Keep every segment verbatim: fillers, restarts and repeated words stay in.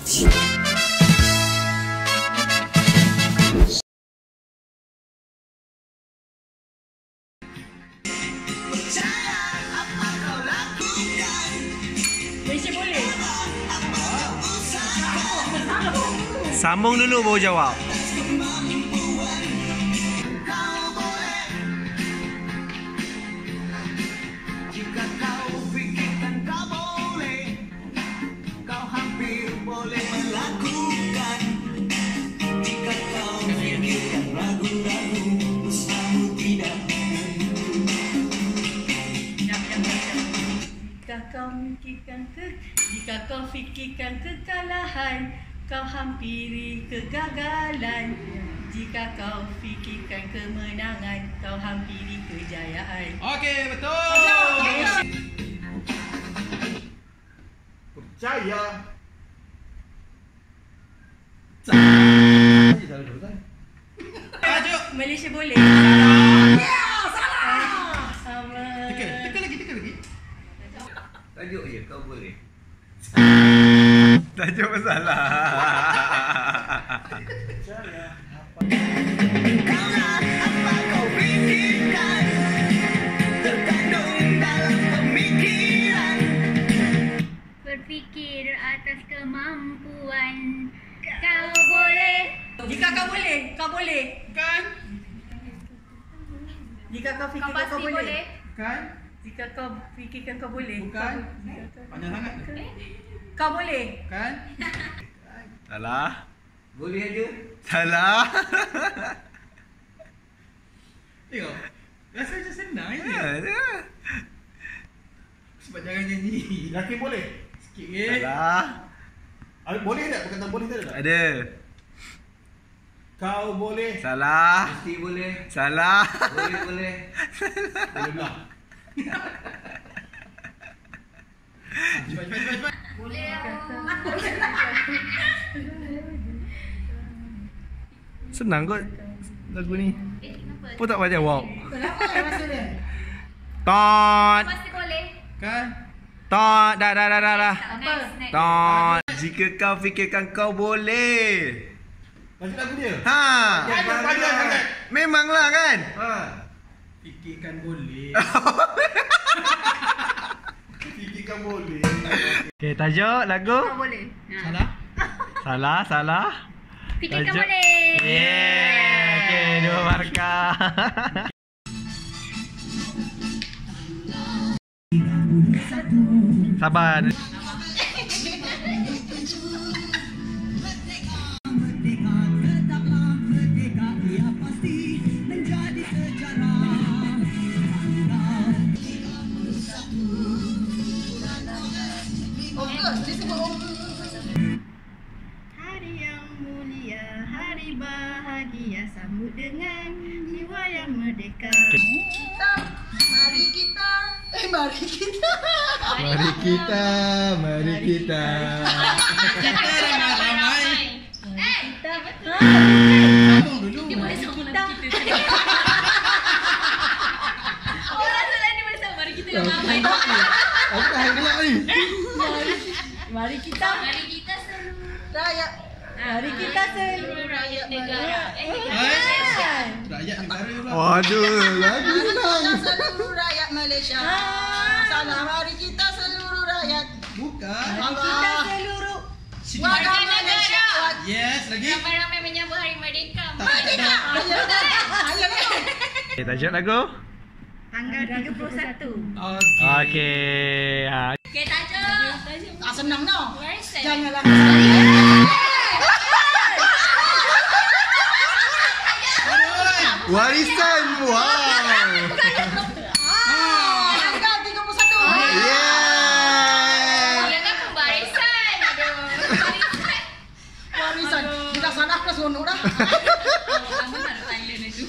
Malaysia boleh? Sambung dulu baru jawab. Jika kau fikirkan ke, jika kau fikirkan kekalahan, kau hampiri kegagalan. Jika kau fikirkan kemenangan, kau hampiri kejayaan. Okey, betul. Percaya. Tajuk. Malaysia boleh? Salah. Sama. Teka, teka lagi, teka lagi. Tajuk je kau boleh. Tajuk masalah. Kaulah apa kau fikirkan, terkandung dalam pemikiran. Berfikir atas kemampuan. Kau boleh. Jika kau boleh, kau boleh. Kan? Jika kau Kau fikirkan pasti kau boleh. boleh. Kan? Jika kau fikirkan kau boleh. Bukan. Kau- Panjang sangat. Kau boleh. Kan? Salah. Boleh aja. Salah. Tengok. Rasa macam senang je. Ya, ya. Sebab jangan nyanyi. Yakin boleh? Sikit ke? Salah. Ah, boleh tak? Perkataan boleh tak ada? Ada. Kau boleh. Salah. Mesti boleh. Salah. Boleh boleh. Boleh pula. Cepat, cepat, cepat, cepat. Boleh aku. Senang kot lagu ni. Eh, kenapa? Apa tak banyak wow. Kenapa rasa dia? Tot. Pasti boleh. Kan? Tot. Dah dah dah dah dah. Next, next. Tot. Jika kau fikirkan kau boleh. Tajuk lagu dia. Ha. Tajuk panjang sangat. Memanglah kan? Ha. Fikirkan boleh. Fikirkan boleh. Okey, tajuk lagu. Kau boleh. Salah? Salah, salah. Fikirkan Tajuk. boleh. Yeah. Okey, dua markah. Sabar. Hari yang mulia, hari bahagia, sambut dengan jiwa yang merdeka. Mari kita, eh mari kita. Mari kita, mari kita. Kita ramai-ramai. Eh, Kita betul. Sambung dulu. dia boleh sama nanti kita. Dia rasa lah dia boleh sama. Mari kita ramai. Aku dah gelak ni. Mari kita. Mari kita seluruh Rakyat, Mari kita seluruh rakyat negara. Eh, Kan? Rakyat negara pula. Waduh, lagu senang. seluruh rakyat Malaysia. Salam mari kita seluruh rakyat. Bukan. Mari kita seluruh. Warga Malaysia. Yes, lagi. ramai-ramai menyambut Hari Merdeka. Merdeka. Ayo dah. Ayo dah. Okay, tajuk lagu. Tanggal tiga puluh satu. Okey. Okey. Ha. Okay, tajuk. Tak senang no. Warisan. Janganlah. Warisan. Wow. Tanggal tiga puluh satu. Yeah. Jangan pembarisan. Aduh. Pembarisan. Warisan. Kita salah ke seronok dah. Lama tak ada Thailand itu.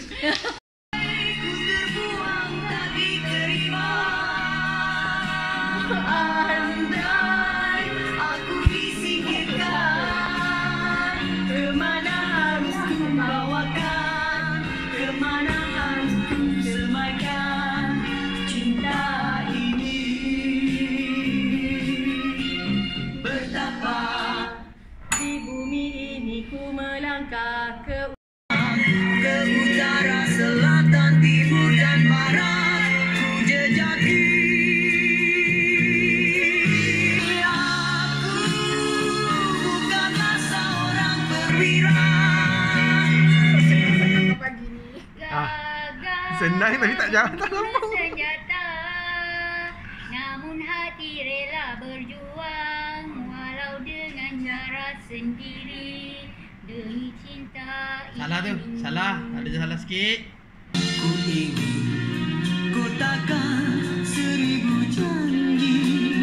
Andai aku disingkirkan, kemana harus ku bawakan, kemana harus ku semaikan cinta ini. Betapa melangkah ke ke utara, selatan, timur dan barat, ku jejaki. Aku bukanlah seorang perwira. Pagi ni. Gagal Senang tapi tak jauh, tak lama. senjata, namun hati rela berjuang walau dengan cara sendiri demi cinta ini. Salah tu. Salah. Ada je salah sikit. Ku ingin ku takkan seribu janji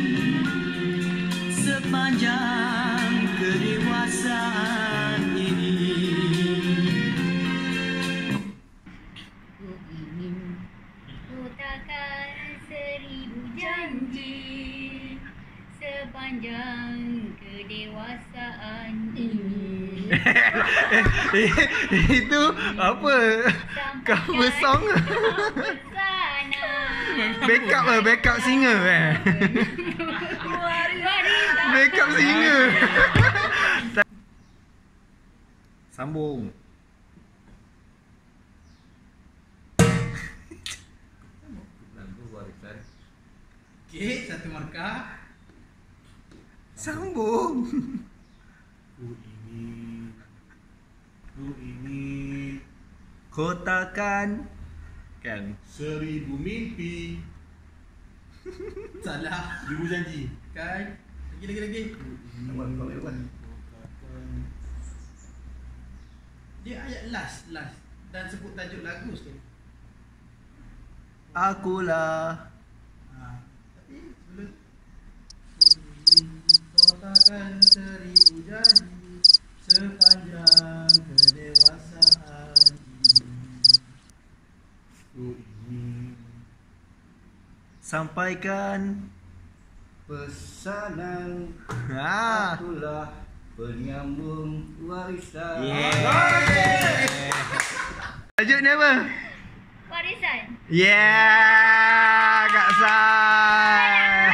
sepanjang kedewasaan ini. Ku ingin ku takkan seribu janji sepanjang kedewasaan ini. Itu apa? Cover song. Sana. Backup lah, backup singer eh. Warisan. Backup singer. Sambung. Lagu warisan. Okey, satu markah. Sambung. Ku ingin, ku ingin Kotakan kan. seribu mimpi, Salah. seribu janji. Kan? Lagi lagi lagi. Abang, kau main abang. Dia ayat last, last dan sebut tajuk lagu sekali. Akulah. Ha. Tapi sebelum kau takkan seribu janji sepanjang kedewasaan ini. Ku ingin Sampaikan. Pesanan Ha. akulah penyambung warisan. Yeah. Tajuk ni apa? Warisan. Yeah, Kak Sai.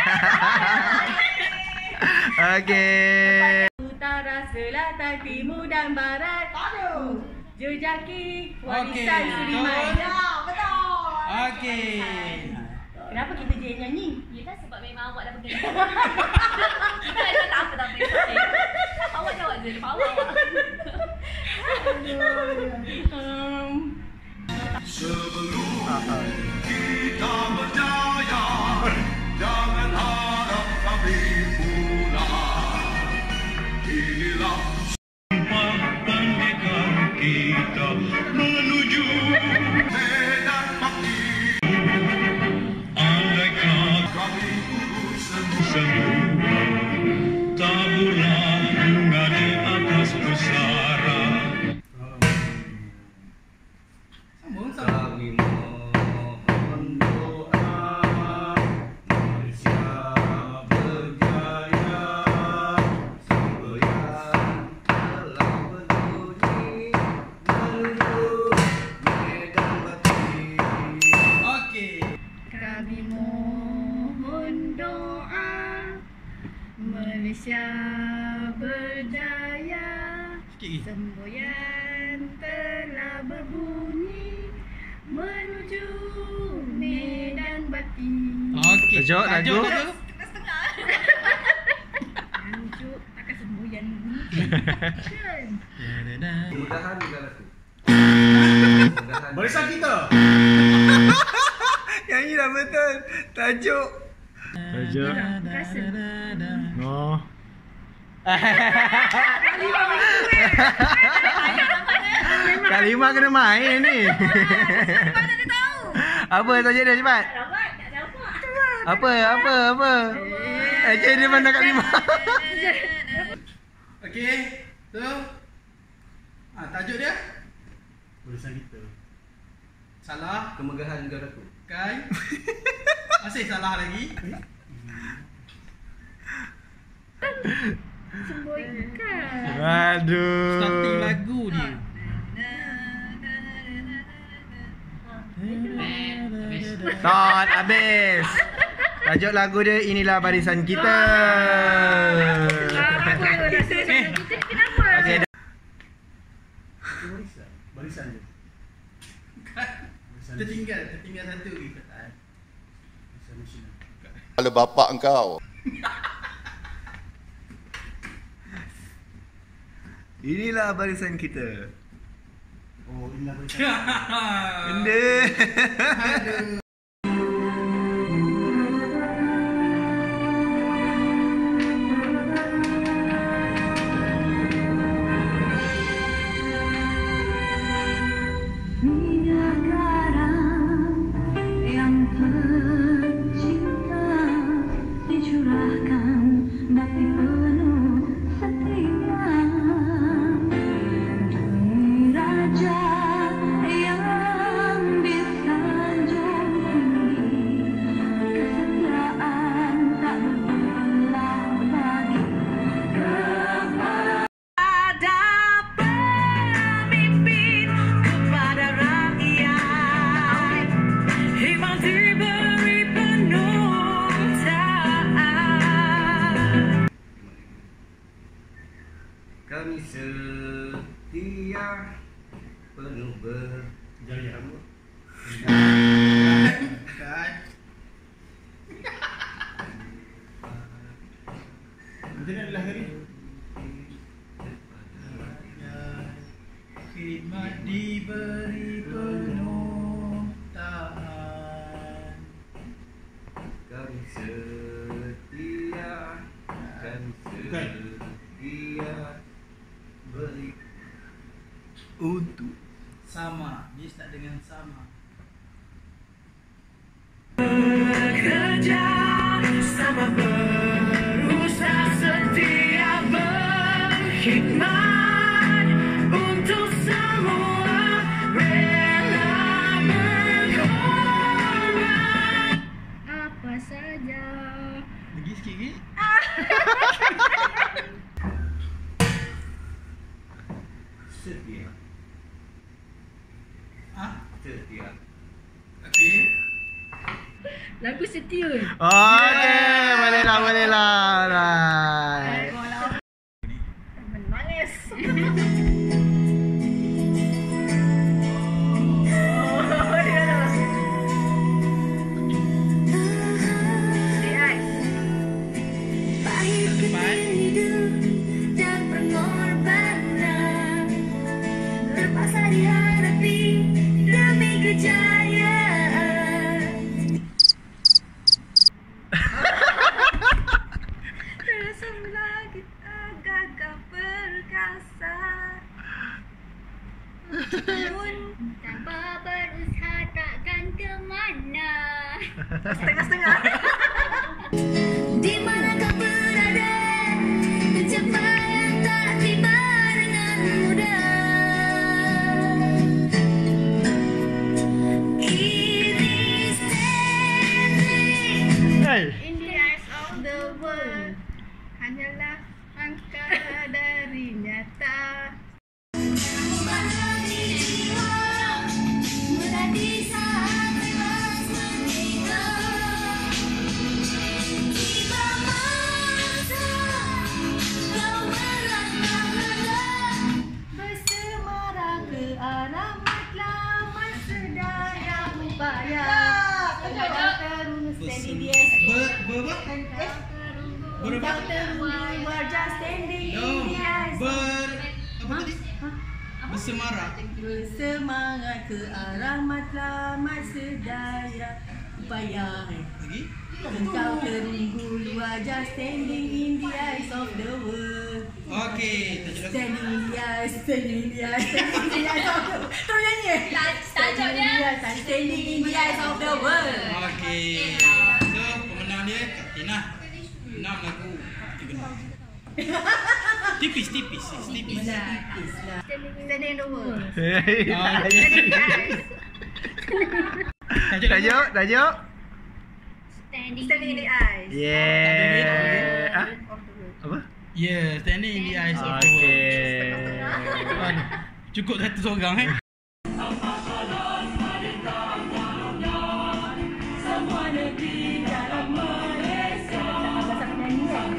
Okay. Utara, selatan, timur dan barat, ku jejaki warisan Okey, Sudirman. betul. Ya, betul. Okey. Kenapa kita je yang nyanyi? Yelah sebab memang awak dah pegang. Kita dah tak apa tak apa. it's okay. Awak jawab je. Power awak. Um, Kita berjaya, jangan harap kami pulang. Inilah sumpah pernikahan kita menuju medan bakti. Andaikan kami urus semua, taburlah bunga di atas pusara. Sambung, sambung. Kami mohon doa Malaysia berjaya, semboyan telah berbunyi menuju medan bakti. Okey. Kami mohon doa Malaysia berjaya, Sikit lagi. semboyan telah berbunyi menuju medan bakti. Okey. Tajuk, tajuk. tajuk. Tajuk takkan semboyan bunyi. Kan? Mudahan bukan aku. Mudahan. Barisan kita. Yang ni dah betul. Tajuk. Tajuk. Rasa. Oh. Kalimah kena main ni. Mana dia tahu? Apa tajuk dia cepat? Rawat tak dapat. Apa? Apa? Apa? Eh, cik dia mana Kalimah? Okey. Tu. Ah, tajuk dia Barisan kita. salah. Kemegahan negaraku. Kan? Masih salah lagi. Semboyan. Aduh. Starting lagu dia. Tot habis. Tajuk lagu dia Inilah Barisan Kita. Apa rasa kita kenapa? Okey. barisan je. Barisan Tertinggal, tertinggal satu lagi kataan. Barisan nasional. Kepala bapak engkau. Inilah barisan kita. Oh, inilah barisan. Benda. Minyak garam yang tercinta dicurahkan bagi penuh setia. Demi raja yang disanjung tinggi, kesetiaan tak berbelah bagi kepada pemimpin, kepada rakyat memang diberi penuh taat. Kami setia penuh ber Jaya rambut. Kan? Macam mana adalah hari? Khidmat diberi penuh taat. Kami setia Kami setia beri Untuk Sama, dia start dengan sama. Bekerja sama, berusaha setia, berkhidmat untuk semua, rela berkorban apa saja. Lagi sikit lagi. setia Ah, Setia okey. Lagu setia. okey, boleh lah, boleh lah. Right. Menangis. Tempat. Dan pengorbanan terpaksa dihadapi demi kejayaan. Terselah kita gagah perkasa, pun tanpa berusaha takkan ke mana. Setengah-setengah. Di manakah berada, pencapaian tak tiba dengan mudah. Kini standing Hey. in the eyes of the world hanyalah angka dari nyata. Menanti saat bebas meninggal, tiba masa kau melangkah bersemara ke arah matlamat sedaya upaya. Engkau terus steady di S A. Ber, ber, ber, Engkau terus you are just standing in no, the eyes of ber, apa tadi? Bersemara. Bersemangat ke arah matlamat sedaya upaya. Lagi? Engkau terunggu luar just standing in the eyes of the world. Okey, tajuk lagu. Standing in the eyes, standing in the eyes, standing in the eyes of the world. Terus nyanyi. Tajuk dia. Standing in the eyes of the world. Okey. So, pemenang dia Kak Tina. Enam lagu. Tipis, tipis, tipis. Islah. standing in the world. Ah, Standing in the eyes. Tajuk lagu. Tajuk, tajuk. Standing, Standing in the eyes. Yeah. Ah? Apa? Yeah, standing in the eyes of the world. Okey. Aduh, cukup satu seorang eh. semua negeri dalam Malaysia. Tak nyanyi kan?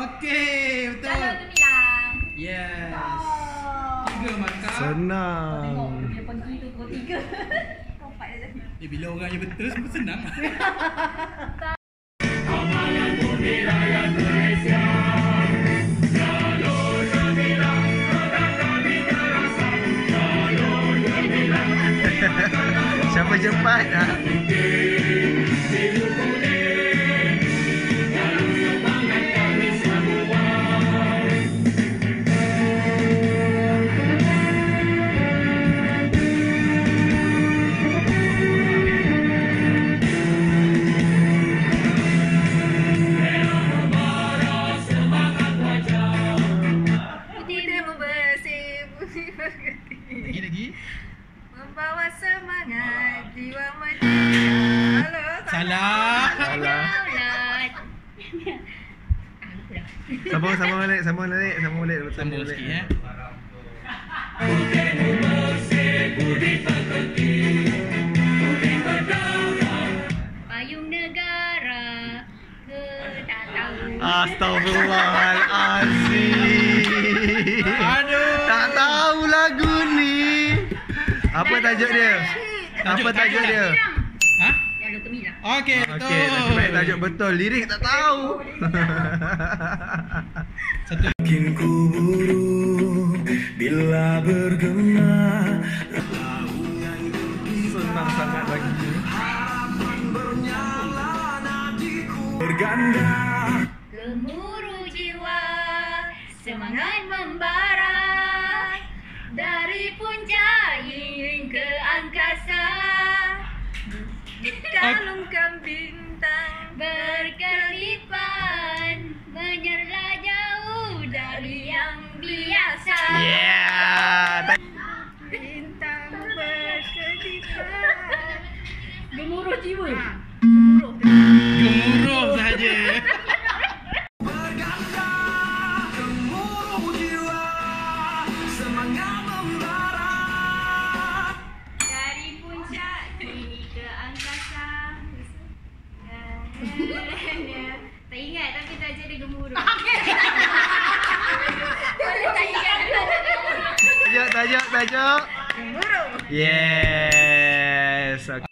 Okey, betul. Jalur gemilang. Yes. Oh. Tiga markah. Tengok Senang. dia pergi tu pukul tiga. Kau empat dah jadi. Eh, bila orang yang betul semua senang. Siapa cepat? Ha? Putih membersih, putih berganti. Lagi lagi. Membawa semangat jiwa merdeka. Halo. Salah. Salah. Daulat. Sambung, sambung balik, sambung balik, sambung balik. Sambung sikit ya. Payung negara ke tak tahu. Astaghfirullahalazim. Aduh. Tak tahu lagu ni. Apa tajuk dia? Apa tajuk dia? Ha? Jalur gemilang. Okey, betul. Okey, nasib baik tajuk betul. Lirik tak tahu. Satu. Makin ku buru bila bergema. Senang sangat lagi ni. Berganda. Gemuruh jiwa, semangat membara dari puncak ingin ke angkasa. Kalungkan bintang Berkelipan, menyerlah jauh dari yang biasa. Yeah. bintang berkedipan. Gemuruh jiwa. Gemuruh. Gemuruh saja. Dari puncak kini ke angkasa. Tak ingat tapi tajuk dia gemuruh. Boleh tak ingat tajuk dia gemuruh. Tajuk, tajuk, tajuk. Gemuruh. Yes. Okey.